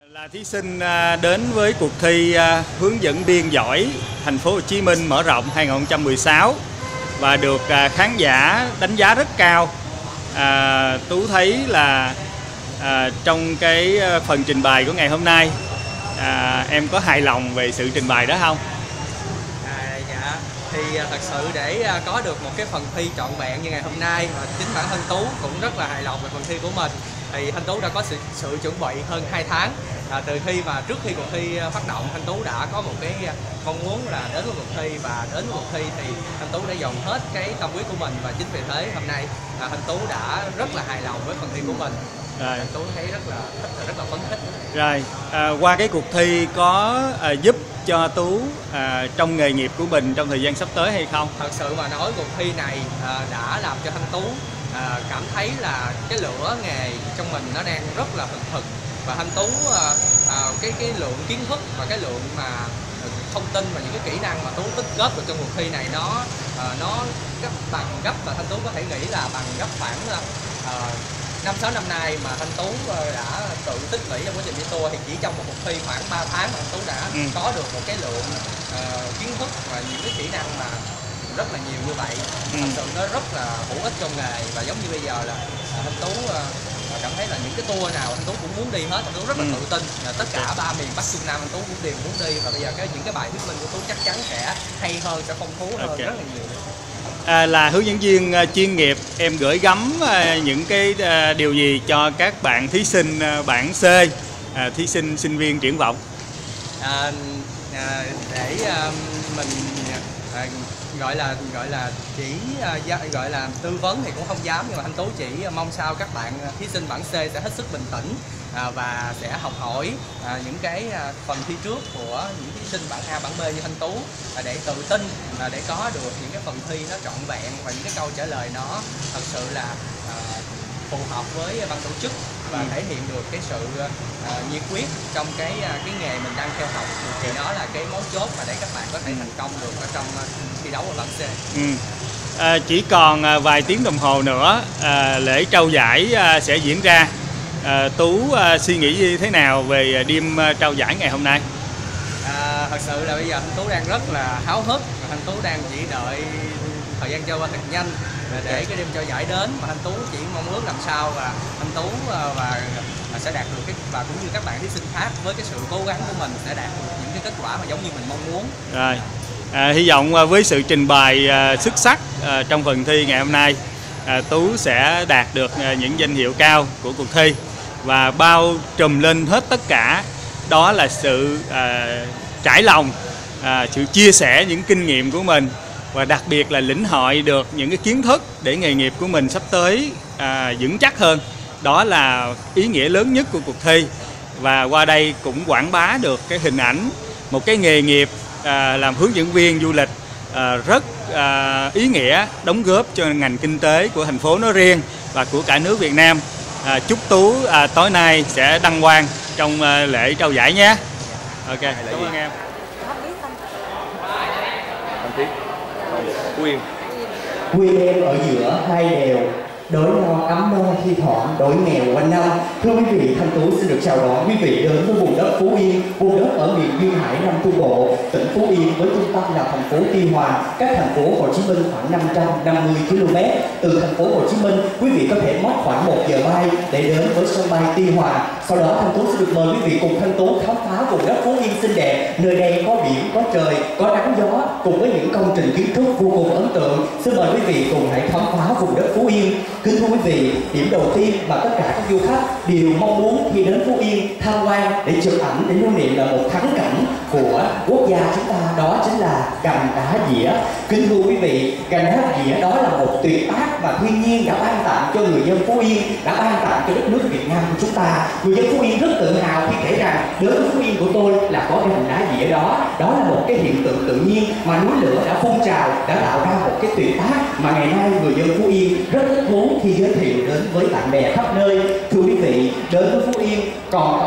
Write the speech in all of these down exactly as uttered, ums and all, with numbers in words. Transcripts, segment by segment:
Là thí sinh đến với cuộc thi hướng dẫn viên giỏi Thành phố Hồ Chí Minh mở rộng hai không một sáu và được khán giả đánh giá rất cao. À, Tú thấy là à, trong cái phần trình bày của ngày hôm nay, à, em có hài lòng về sự trình bày đó không? À, dạ, thì thật sự để có được một cái phần thi trọn vẹn như ngày hôm nay, và chính bản thân Tú cũng rất là hài lòng về phần thi của mình. Thì Thanh Tú đã có sự, sự chuẩn bị hơn hai tháng. À, từ khi mà trước khi cuộc thi phát động, Thanh Tú đã có một cái mong muốn là đến với cuộc thi, và đến với cuộc thi thì Thanh Tú đã dồn hết cái tâm huyết của mình, và chính vì thế hôm nay à, Thanh Tú đã rất là hài lòng với phần thi của mình. Rồi. Thanh Tú thấy rất là thích và rất là phấn khích. Rồi, à, qua cái cuộc thi có à, giúp cho Tú à, trong nghề nghiệp của mình trong thời gian sắp tới hay không? Thật sự mà nói, cuộc thi này à, đã làm cho Thanh Tú à, cảm thấy là cái lửa nghề trong mình nó đang rất là hừng hực, và Thanh Tú à, à, cái cái lượng kiến thức và cái lượng mà thông tin và những cái kỹ năng mà Tú tích góp được trong cuộc thi này nó à, nó gấp bằng gấp, và Thanh Tú có thể nghĩ là bằng gấp khoảng à, năm sáu năm nay mà Thanh Tú đã tự tích lũy trong quá trình đi tour. Thì chỉ trong một cuộc thi khoảng ba tháng mà Thanh Tú đã ừ. có được một cái lượng uh, kiến thức và những cái kỹ năng mà rất là nhiều như vậy. ừ. Thật sự nó rất là hữu ích trong nghề, và giống như bây giờ là uh, Thanh Tú uh, cảm thấy là những cái tour nào Thanh Tú cũng muốn đi hết. Thanh Tú rất là ừ. tự tin là tất cả ba miền Bắc Trung Nam Thanh Tú cũng đều muốn đi, và bây giờ cái những cái bài thuyết minh của Tú chắc chắn sẽ hay hơn, sẽ phong phú hơn okay. rất là nhiều. À, là hướng dẫn viên uh, chuyên nghiệp, em gửi gắm uh, những cái uh, điều gì cho các bạn thí sinh uh, bảng C, uh, thí sinh sinh viên triển vọng? À, à, để uh, mình uh, gọi là gọi là chỉ uh, gọi là tư vấn thì cũng không dám, nhưng mà Thanh Tú chỉ mong sao các bạn thí sinh bảng C sẽ hết sức bình tĩnh à, và sẽ học hỏi à, những cái à, phần thi trước của những thí sinh bảng A, bảng B như Thanh Tú à, để tự tin à, để có được những cái phần thi nó trọn vẹn, và những cái câu trả lời nó thật sự là à, phù hợp với ban tổ chức, và ừ. thể hiện được cái sự uh, nhiệt huyết trong cái uh, cái nghề mình đang theo học. Thì đó là cái mấu chốt mà để các bạn có thể thành công được ở trong uh, thi đấu ở bảng C. Ừ. À, chỉ còn uh, vài tiếng đồng hồ nữa uh, lễ trao giải uh, sẽ diễn ra. À, Tú uh, suy nghĩ như thế nào về đêm uh, trao giải ngày hôm nay? À, thật sự là bây giờ Thanh Tú đang rất là háo hức, và Thanh Tú đang chỉ đợi thời gian trôi qua thật nhanh để cái đêm trao giải đến, mà Thanh Tú chỉ mong ước làm sao và Thanh Tú và, và sẽ đạt được cái, và cũng như các bạn thí sinh khác với cái sự cố gắng của mình sẽ đạt được những cái kết quả mà giống như mình mong muốn. Rồi, à, hy vọng với sự trình bày à, xuất sắc à, trong phần thi ngày hôm nay, à, Tú sẽ đạt được à, những danh hiệu cao của cuộc thi, và bao trùm lên hết tất cả đó là sự à, trải lòng, à, sự chia sẻ những kinh nghiệm của mình, và đặc biệt là lĩnh hội được những cái kiến thức để nghề nghiệp của mình sắp tới à, vững chắc hơn. Đó là ý nghĩa lớn nhất của cuộc thi, và qua đây cũng quảng bá được cái hình ảnh một cái nghề nghiệp à, làm hướng dẫn viên du lịch à, rất à, ý nghĩa, đóng góp cho ngành kinh tế của thành phố nói riêng và của cả nước Việt Nam. À, chúc Tú à, tối nay sẽ đăng quang trong à, lễ trao giải nhé. Ok, cảm ơn em. Quyên Quyên em ở giữa hai đèo, đói no ấm no thi thoảng đói nghèo quanh năm. Thưa quý vị, Thanh Tú xin được chào đón quý vị đến với vùng đất Phú Yên, vùng đất ở miền duyên hải Nam Trung Bộ. Tỉnh Phú Yên với trung tâm là thành phố Tuy Hòa, cách thành phố Hồ Chí Minh khoảng năm trăm năm mươi ki lô mét. Từ thành phố Hồ Chí Minh, quý vị có thể mất khoảng một giờ bay để đến với sân bay Tuy Hòa. Sau đó Thanh Tú sẽ được mời quý vị cùng Thanh Tú khám phá vùng đất Phú Yên xinh đẹp. Nơi đây có biển, có trời, có nắng gió, cùng với những công trình kiến trúc vô cùng ấn tượng. Xin mời quý vị cùng hãy khám phá vùng đất Phú Yên. Kính thưa quý vị, điểm đầu tiên mà tất cả các du khách đều mong muốn khi đến Phú Yên tham quan để chụp ảnh, để lưu niệm là một thắng cảnh của quốc gia chúng ta, đó chính là gành đá dĩa. Kính thưa quý vị, gành đá dĩa đó là một tuyệt tác mà thiên nhiên đã ban tặng cho người dân Phú Yên, đã ban tặng cho đất nước Việt Nam của chúng ta. Người dân Phú Yên rất tự hào khi kể rằng đến với Phú Yên của tôi là có gành đá dĩa đó. Đó là một cái hiện tượng tự nhiên mà núi lửa đã phun trào, đã tạo ra một cái tuyệt tác mà ngày nay người dân Phú Yên rất thích thú khi giới thiệu đến với bạn bè khắp nơi. Thưa quý vị, đến với Phú Yên còn có đó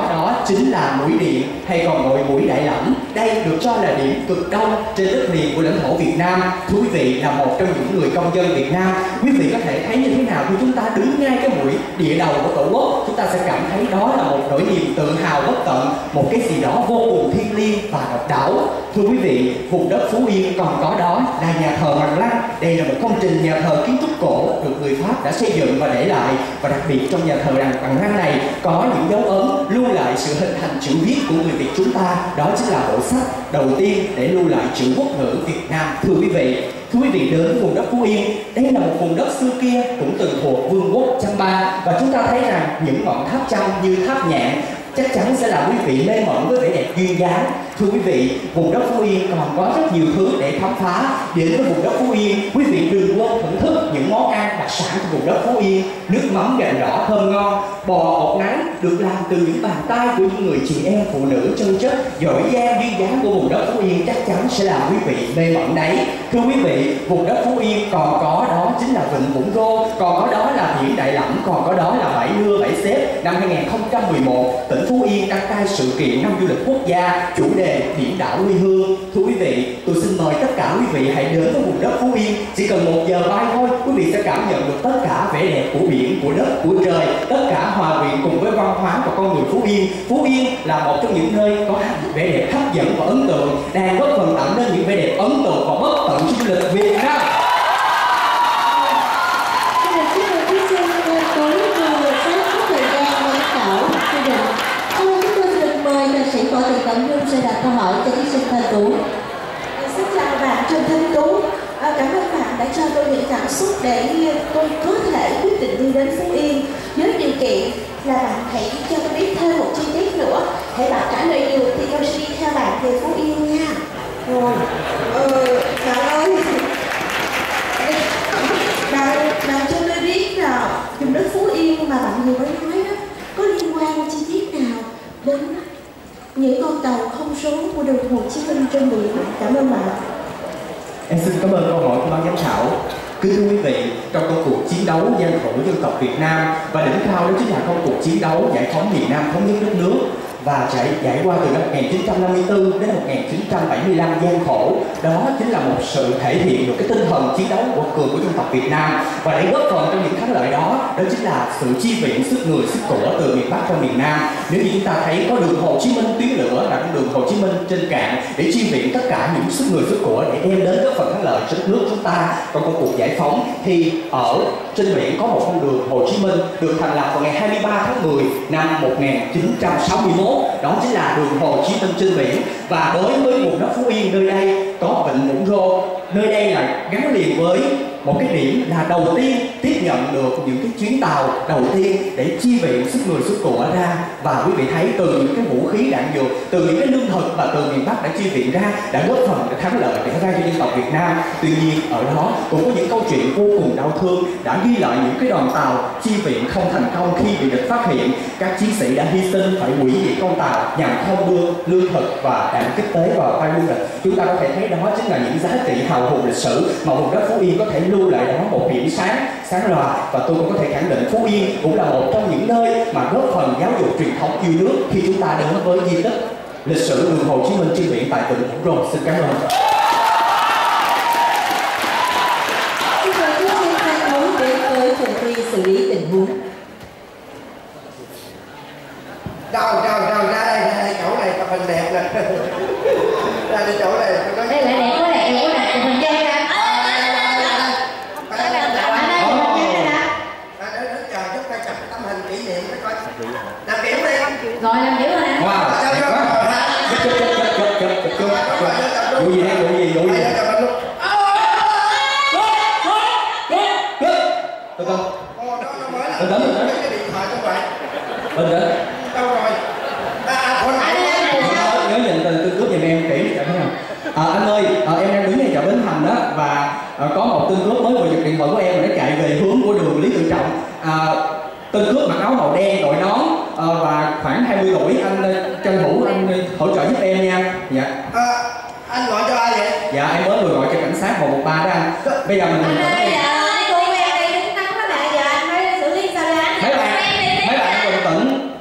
chính là mũi Điện hay còn gọi mũi Đại Lẫm. Đây được cho là điểm cực đông trên đất liền của lãnh thổ Việt Nam. Thưa quý vị, là một trong những người công dân Việt Nam, quý vị có thể thấy như thế nào khi chúng ta đứng ngay cái mũi địa đầu của Tổ quốc, chúng ta sẽ cảm thấy đó là một nỗi niềm tự hào bất tận, một cái gì đó vô cùng thiêng liêng và độc đáo. Thưa quý vị, vùng đất Phú Yên còn có đó là nhà thờ Bằng Lăng. Đây là một công trình nhà thờ kiến trúc cổ được người Pháp đã xây dựng và để lại, và đặc biệt trong nhà thờ Bằng Lăng này có những dấu ấn lưu lại sự hình thành chữ viết của người Việt chúng ta. Đó chính là bộ sách đầu tiên để lưu lại chữ quốc ngữ Việt Nam. Thưa quý vị, thưa quý vị đến vùng đất Phú Yên, đây là một vùng đất xưa kia cũng từng thuộc Vương quốc Chăm Ba, và chúng ta thấy rằng những ngọn tháp Chăm như tháp Nhạn chắc chắn sẽ làm quý vị mê mẩn với vẻ đẹp duyên dáng. Thưa quý vị, vùng đất Phú Yên còn có rất nhiều thứ để khám phá. Đến với vùng đất Phú Yên, quý vị đừng quên thưởng thức những món ăn đặc sản của vùng đất Phú Yên. Nước mắm gạch đỏ thơm ngon, bò ột nắng được làm từ những bàn tay của những người chị em phụ nữ chân chất giỏi giang duyên dáng của vùng đất Phú Yên chắc chắn sẽ làm quý vị mê mẩn đấy. Thưa quý vị, vùng đất Phú Yên còn có đó chính là vịnh Vũng Rô, còn có đó là biển Đại Lẫm, còn có đó là bãi Nưa, bãi Xếp. Năm hai nghìn không trăm mười một, tỉnh Phú Yên đăng cai sự kiện năm du lịch quốc gia chủ đề biển đảo quê hương. Thưa quý vị, tôi xin mời tất cả quý vị hãy đến với vùng đất Phú Yên. Chỉ cần một giờ bay thôi, quý vị sẽ cảm nhận được tất cả vẻ đẹp của biển, của đất, của trời, tất cả hòa quyện cùng với văn hóa và con người Phú Yên. Phú Yên là một trong những nơi có vẻ đẹp hấp dẫn và ấn tượng, đang góp phần tạo nên những vẻ đẹp ấn tượng và bất tận cho du lịch Việt Nam. Võ Thị Cẩm Nhung sẽ đặt câu hỏi cho thí sinh Thanh Tú. Xin chào bạn Trần Thanh Tú. À, cảm ơn bạn đã cho tôi những cảm xúc để tôi có thể quyết định đi đến Phú Yên, với điều kiện là bạn hãy cho tôi biết thêm một chi tiết nữa. Hãy bạn trả lời được thì tôi sẽ đi theo bạn về Phú Yên nha. Rồi, ờ, bạn ơi, bạn, bạn cho tôi biết là vùng đất Phú Yên mà bạn vừa mới nói đó có liên quan chi tiết nào đến những con tàu không số của đường Hồ Chí Minh trên biển? Cảm ơn bạn. Em xin cảm ơn câu hỏi của ban giám khảo. Kính thưa quý vị, trong công cuộc chiến đấu gian khổ dân tộc Việt Nam, và đỉnh cao đó chính là công cuộc chiến đấu giải phóng miền Nam thống nhất đất nước, và trải trải qua từ năm một nghìn chín trăm năm mươi tư đến một nghìn chín trăm bảy mươi lăm gian khổ. Đó chính là một sự thể hiện được cái tinh thần chiến đấu quật cường của dân tộc Việt Nam, và để góp phần trong những thắng lợi đó, đó chính là sự chi viện sức người sức của từ miền Bắc trong miền Nam. Nếu như chúng ta thấy có đường Hồ Chí Minh tuyến lửa là con đường Hồ Chí Minh trên cạn để chi viện tất cả những sức người sức của để đem đến góp phần thắng lợi cho đất nước chúng ta trong công cuộc giải phóng, thì ở trên biển có một con đường Hồ Chí Minh được thành lập vào ngày hai mươi ba tháng mười năm một nghìn chín trăm sáu mươi mốt. Đó chính là đường Hồ Chí Minh trên biển. Và đối với vùng đất Phú Yên, nơi đây có vịnh Vũng Rô. Nơi đây là gắn liền với một cái điểm là đầu tiên tiếp nhận được những cái chuyến tàu đầu tiên để chi viện sức người sức của ra. Và quý vị thấy từ những cái vũ khí đạn dược, từ những cái lương thực và từ miền Bắc đã chi viện ra, đã góp phần để thắng lợi để ra cho dân tộc Việt Nam. Tuy nhiên ở đó cũng có những câu chuyện vô cùng đau thương đã ghi lại những cái đoàn tàu chi viện không thành công khi bị địch phát hiện. Các chiến sĩ đã hy sinh phải hủy diệt con tàu nhằm không đưa lương thực và đạn kích tế vào tay quân địch. Chúng ta có thể thấy đó chính là những giá trị hào hùng lịch sử mà vùng đất Phú Yên có thể lưu lại đó một điểm sáng sáng loà. Và tôi cũng có thể khẳng định Phú Yên cũng là một trong những nơi mà góp phần giáo dục truyền thống yêu nước khi chúng ta đến với di tích lịch sử đường Hồ Chí Minh trên biển tại tỉnh Vũng Rô. Xin cảm ơn. Xin mời thí sinh Thanh Tú đến với phần thi xử lý tình huống. Rồi, rồi, rồi, ra đây, ra đây, chỗ này chụp hình đẹp nè. Ra đây chỗ này. Đây là đẹp quá, đẹp quá nè, chụp hình cho em. Rồi làm dữ rồi nè. Wow. Vụ gì đây, vụ gì, vụ gì? Từ từ. Từ từ. Cái điện thoại của bạn. Bình tĩnh. Đâu rồi? À, con hỏi nhớ nhìn từ tương cướp giùm em kỹ thấy không? À, anh ơi, à, em đang đứng ngay chợ Bến Thành đó, và à, có một tên cướp mới vừa giật điện thoại của em và nó chạy về hướng của đường Lý Tự Trọng. À, tên cướp mặc áo màu đen, đội nón à, và khoảng hai mươi tuổi. Anh tranh thủ anh hỗ trợ giúp em nha. Dạ. À, anh gọi cho ai vậy? Dạ em mới vừa gọi cho cảnh sát một một ba đó anh. Bây giờ mình anh ơi, cô em đây đứng nắng đó nè, giờ anh mới xử lý sao ra? Mấy bạn, mấy bạn bình tĩnh.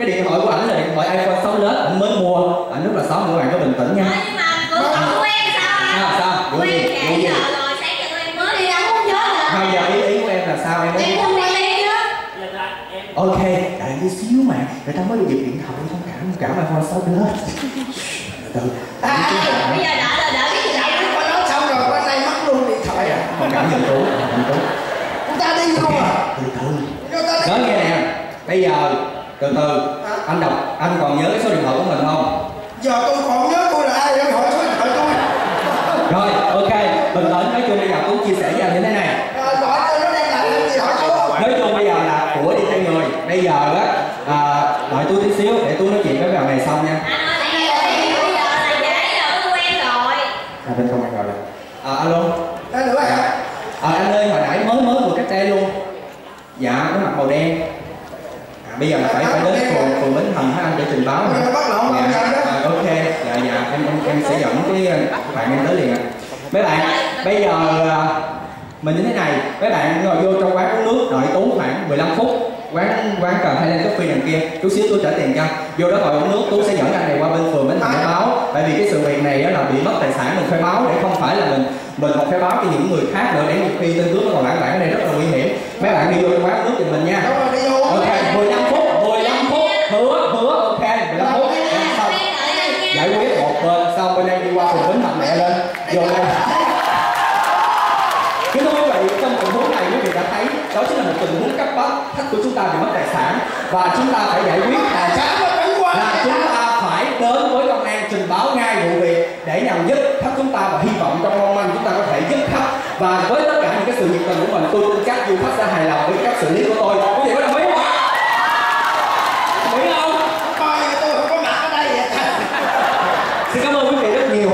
Cái điện thoại của ảnh là điện thoại iPhone sáu Plus, ảnh mới mua, ảnh rất là xấu, các bạn có bình tĩnh nha. Ờ, nhưng mà cô không quen sao anh? À, sao? Quen trễ giờ rồi, sáng giờ tụi em mới đi đâu không nhớ hả? Bây giờ ý ý của em là sao em? Em không quen đi á. Ok, đợi tí xíu mà, người ta mới được giật điện thoại, thông cảm, thông cảm iPhone sáu Plus. Từ À, à, bây giờ đợi là đợi cái gì đâu. Có nói xong rồi bên này mất luôn điện thoại à. thông cảm giùm Tú, giùm Tú. Chúng ta đi luôn à. Từ từ. Chúng ta đi. Nói nghe nè, bây giờ từ từ, anh đọc, anh còn nhớ cái số điện thoại của mình không? Giờ tôi còn nhớ tôi là ai em hỏi số điện thoại tôi. Rồi, ok, bình tĩnh, nói chung bây giờ Tú chia sẻ với anh như thế này. Rồi gọi tôi nó đang làm cái gì hỏi tôi. Nói chung bây giờ là của đi theo người. Bây giờ á, à, đợi tôi tí xíu để tôi nói chuyện với bạn này xong nha. Anh ơi, bây giờ là trễ rồi, tôi quen rồi. À, bên công an gọi là. À, alo. Đây nữa hả? À, anh ơi, hồi nãy mới mới vừa cách đây luôn. Dạ, nó mặc màu đen. À, bây giờ là phải phải đến phường phường Bến Thành hả anh để trình báo hả? Bắt lộn Dạ, rồi đó. à, ok, dạ dạ em em em sẽ dẫn cái bạn em tới liền ạ. Mấy bạn, bây giờ mình như thế này, mấy bạn ngồi vô trong quán uống nước, đợi Tú khoảng mười lăm phút. Quán quán cờ hay lên coffee đằng kia, chút xíu tôi trả tiền cho. Vô đó ngồi uống nước, Tú sẽ dẫn anh này qua bên phường Bến Thành để báo. Tại vì cái sự việc này là bị mất tài sản, mình phải báo để không phải là mình mình còn phải báo cho những người khác nữa, để nhiều khi tên cướp nó còn lãng vãng ở đây rất là nguy hiểm. Mấy bạn đi vô trong quán uống nước giùm mình nha. Ok, mười lăm phút, mười lăm phút, hứa hứa ok, mười lăm phút. Xong giải quyết một bên, xong bên em đi qua phường Bến Thành mẹ lên, vô đây. Kính thưa quý vị, trong tình huống này quý vị đã thấy đó chính là một tình huống cấp bách, khách của chúng ta bị mất tài sản và chúng ta phải giải quyết tài sản là chúng ta phải đến với công an trình báo ngay vụ việc để nhằm giúp khách chúng ta, và hy vọng trong mong manh chúng ta có thể giúp khách. Và với tất cả những cái sự nhiệt tình của mình, tôi tin chắc du khách sẽ hài lòng với cách xử lý của tôi. Quý vị có đồng ý không? Đồng ý không? Coi tôi không có mặt ở đây vậy. Xin cảm ơn quý vị rất nhiều.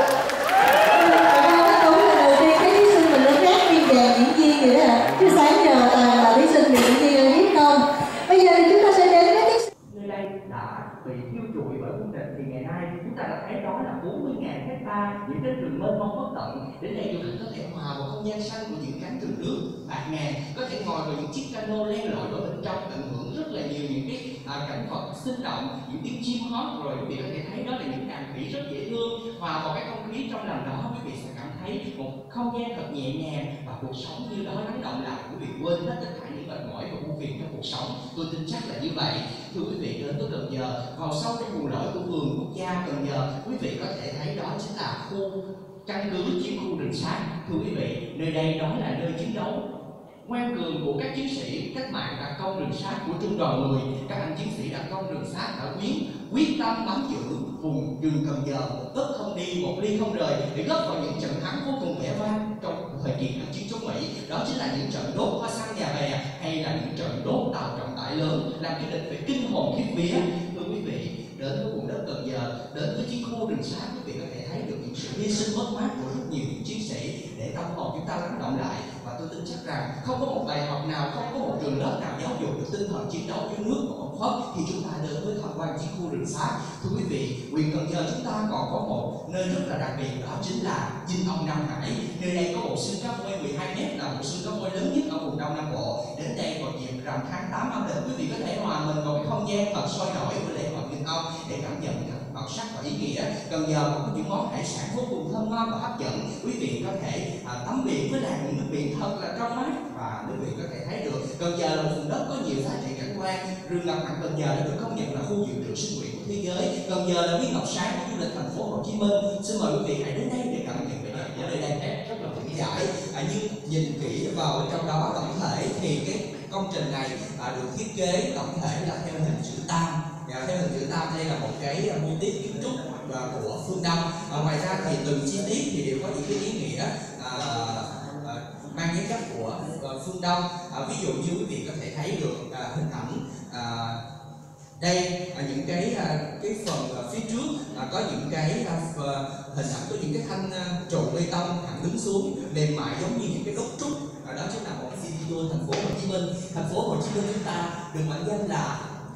Chứ sáng giờ toàn là thí sinh diễn viên biết không? Bây giờ thì chúng ta sẽ đến với thí sinh. Nơi đây đã bị thiêu trụi bởi công trình thì ngày nay chúng ta đã thấy đó là bốn mươi nghìn hecta những cái rừng mênh mông bất tận. Đến đây du khách có thể hòa vào không gian xanh của những cánh rừng nước bạt ngàn, có thể ngồi vào những chiếc cano len lỏi vào bên trong, tận hưởng rất là nhiều những cái à, cảnh vật sinh động, những tiếng chim hót. Rồi quý vị có thể thấy đó là những đàn khỉ rất dễ thương, hòa vào cái không khí trong lành đó, quý vị sẽ cảm thấy một không gian thật nhẹ nhàng và cuộc sống như đó lắng động lại, quý vị quên hết tất cả những mệt mỏi và ưu phiền trong cuộc sống. Tôi tin chắc là như vậy. Thưa quý vị, đến tới Cần Giờ, vào sâu trong vùng lõi của vườn quốc gia Cần Giờ, quý vị có thể thấy đó chính là khu căn cứ chiến khu rừng sát. Thưa quý vị, nơi đây đó là nơi chiến đấu ngoan cường của các chiến sĩ cách mạng đặc công rừng sát của trung đoàn mười. Các anh chiến sĩ đặc công rừng sát đã quyết quyết tâm bám giữ vùng rừng Cần Giờ một tấc không đi, một ly không rời, để góp vào những trận thắng vô cùng vẻ vang trong thời kỳ kháng chiến chống Mỹ. Đó chính là những trận đốt hoa xăng nhà bè, hay là những trận đốt tàu trọng tải lớn, làm cho địch phải kinh hồn khiếp vía. Thưa quý vị, đến với vùng đất Cần Giờ, đến với chiến khu rừng sát, quý vị có thể thấy được những sự hy sinh mất mát của rất nhiều những chiến sĩ để tâm hồn chúng ta lắng động lại. Và tôi tin chắc rằng không có một bài học nào, không có một trường lớp nào giáo dục được tinh thần chiến đấu yêu nước của ông Khuất khi chúng ta đến với tham quan chiến khu rừng sát. Thưa quý vị, huyện Cần Giờ chúng ta còn có một nơi rất là đặc biệt, đó chính là Dinh Ông Nam Hải. Nơi đây có bộ xương cá voi mười hai mét, là bộ xương cá voi lớn nhất ở vùng Đông Nam Bộ. Đến đây vào dịp rằm tháng tám âm lịch, quý vị có thể hòa mình vào cái không gian thật sôi nổi của lễ hội Dinh Ông để cảm nhận được màu sắc và ý nghĩa. Cần Giờ còn có những món hải sản vô cùng thơm ngon và hấp dẫn. Quý vị có thể à, tắm biển với làn nước biển thật là trong mát, và quý vị có thể thấy được Cần Giờ là một vùng đất có nhiều giá trị cảnh quan. Rừng ngập mặn Cần Giờ đã được công nhận là khu dự trữ sinh quyển của thế giới. Cần Giờ là viên ngọc sáng của du lịch thành phố Hồ Chí Minh. Xin mời quý vị hãy đến đây để cảm nhận vẻ đẹp của nơi đây rất là vững chãi. À, nhưng nhìn kỹ vào bên trong đó tổng thể thì cái công trình này à, được thiết kế tổng thể là theo hình chữ tam. Dạ, theo hình chữ tam đây là một cái mô típ kiến trúc và của phương Đông. À, ngoài ra thì từng chi tiết thì đều có những cái ý nghĩa à, à, mang cái chất của à, phương Đông. À, ví dụ như quý vị có thể thấy được à, hình ảnh à, đây à, những cái à, cái phần à, phía trước à, có những cái à, hình ảnh của những cái thanh à, trụ bê tông thẳng đứng xuống mềm mại giống như những cái đốt trúc. À, đó chính là một city tour thành phố Hồ Chí Minh. Thành phố Hồ Chí Minh chúng ta được mệnh danh là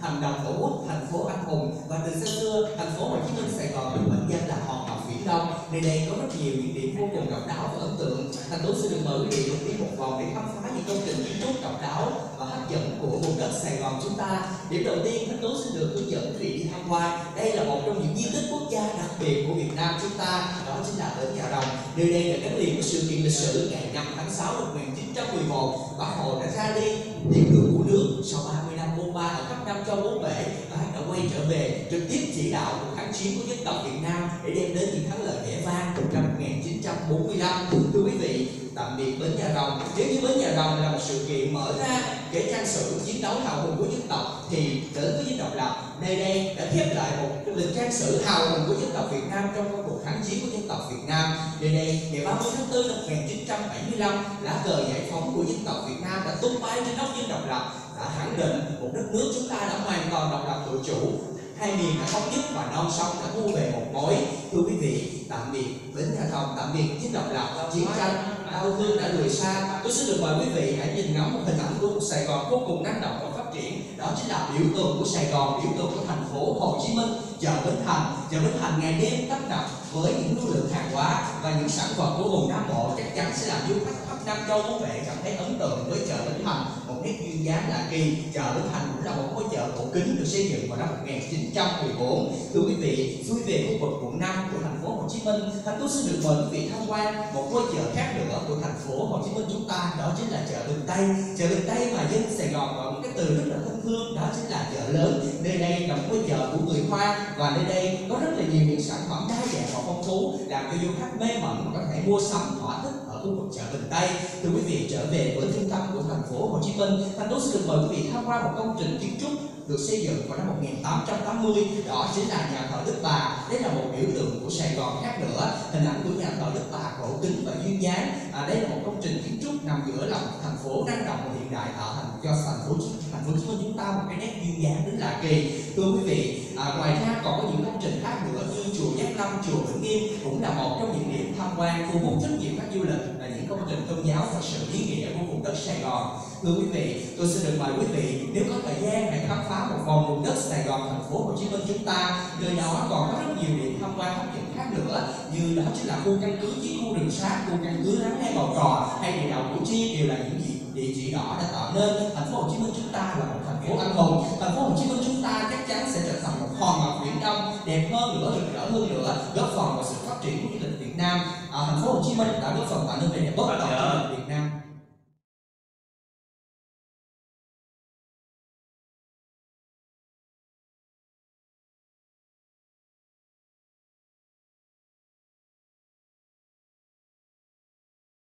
hành động tổ quốc, thành phố anh hùng. Và từ xa xưa, thành phố Hồ Chí Minh, Sài Gòn được mệnh danh là hòn ngọc Viễn Đông. Nơi đây có rất nhiều những điểm vô cùng độc đáo và ấn tượng. Thành Tú sẽ được mời quý vị đi một vòng để khám phá những công trình kiến trúc độc đáo và hấp dẫn của vùng đất Sài Gòn chúng ta. Điểm đầu tiên, Thành Tú sẽ được hướng dẫn quý vị đi tham quan. Đây là một trong những di tích quốc gia đặc biệt của Việt Nam chúng ta, đó chính là bến Nhà Rồng. Nơi đây là gắn liền với sự kiện lịch sử ngày năm tháng sáu năm một nghìn chín trăm mười một. Bác Hồ đã ra đi tìm đường cứu nước sau ba mươi năm bôn ba ở khắp năm châu bốn bể. Bác đã quay trở về trực tiếp chỉ đạo cuộc kháng chiến của dân tộc Việt Nam để đem đến những thắng lợi vẻ vang năm một nghìn chín trăm bốn mươi lăm. Thưa quý vị, tạm biệt bến Nhà Rồng. Nếu như bến Nhà Rồng là một sự kiện mở ra kể trang sử chiến đấu hào hùng của dân tộc, thì đến với Dinh Độc Lập, nơi đây đã khép lại một lịch trang sử hào hùng của dân tộc Việt Nam trong cuộc kháng chiến của dân tộc Việt Nam. Nơi đây, ngày ba mươi tháng tư năm một nghìn chín trăm bảy mươi lăm, lá cờ giải phóng của dân tộc Việt Nam đã tung bay trên nóc Dinh Độc Lập, đã khẳng định một đất nước chúng ta đã hoàn toàn độc lập tự chủ. Hai miền đã thống nhất và non sông đã thu về một mối. Thưa quý vị, tạm biệt bến Nhà Rồng, tạm biệt Dinh Độc Lập. Chiến tranh đau thương đã lùi xa. Tôi xin được mời quý vị hãy nhìn ngắm một hình ảnh của một Sài Gòn vô cùng năng động và phát triển. Đó chính là biểu tượng của Sài Gòn, biểu tượng của thành phố Hồ Chí Minh, chợ Bến Thành. Chợ Bến Thành ngày đêm tấp nập với những lưu lượng hàng hóa và những sản vật của vùng Nam Bộ chắc chắn sẽ làm du khách khắp Nam Châu bốn bể cảm thấy ấn tượng với chợ Bến Thành, một nét duyên dáng lạ kỳ. Chợ Bến Thành cũng là một ngôi chợ cổ kính được xây dựng vào năm một nghìn chín trăm mười bốn. Thưa quý vị, xuôi về khu vực quận năm của thành phố Hồ Chí Minh, Thành Tú xin được mời quý vị tham quan một ngôi chợ khác nữa của thành phố Hồ Chí Minh chúng ta, đó chính là chợ Bình Tây. Chợ Bình Tây mà dân Sài Gòn gọi một cái từ rất là thân thương, đó chính là chợ lớn. Nơi đây là một ngôi chợ của người Hoa và nơi đây có rất là nhiều những sản phẩm đa dạng và phong phú, làm cho du khách mê mẩn và có thể mua sắm thỏa thích ở khu vực chợ Bình Tây. Thưa quý vị, trở về với trung tâm của thành phố Hồ Chí Minh, Thành Tú sẽ được mời quý vị tham quan một công trình kiến trúc được xây dựng vào năm một nghìn tám trăm tám mươi, đó chính là nhà thờ Đức Bà. Đây là một biểu tượng của Sài Gòn khác nữa, hình ảnh của nhà thờ Đức Bà cổ kính và duyên dáng. À, đây là một công trình kiến trúc nằm giữa lòng thành phố năng động và hiện đại, tạo thành cho thành phố thành phố Hồ Chí Minh chúng ta một cái nét duyên dáng rất lạ kỳ. Thưa quý vị, à, ngoài ra còn có những công trình khác nữa như chùa Giác Lâm, chùa Vĩnh Nghiêm cũng là một trong những điểm tham quan thu hút rất nhiều khách du lịch, là những công trình tôn giáo thật sự ý nghĩa của vùng đất Sài Gòn. Thưa quý vị, tôi xin được mời quý vị nếu có thời gian hãy khám phá một vòng vùng đất Sài Gòn, thành phố Hồ Chí Minh chúng ta. Nơi đó còn có rất nhiều điểm tham quan hấp dẫn khác nữa, như đó chính là khu căn cứ Chiến khu Rừng Sát, khu căn cứ Rắn Hay Bầu Cò hay địa đạo Củ Chi, đều là những địa chỉ đó đã tạo nên thành phố Hồ Chí Minh chúng ta là một thành phố anh hùng. Thành phố Hồ Chí Minh chúng ta chắc chắn sẽ trở thành một hòn ngọc Viễn Đông đẹp hơn nữa, rực rỡ hơn nữa, góp phần vào sự phát triển của du lịch Việt Nam. À, thành phố Hồ Chí Minh đã góp phần tạo nên vẻ đẹp bất tận của du lịch Việt Nam.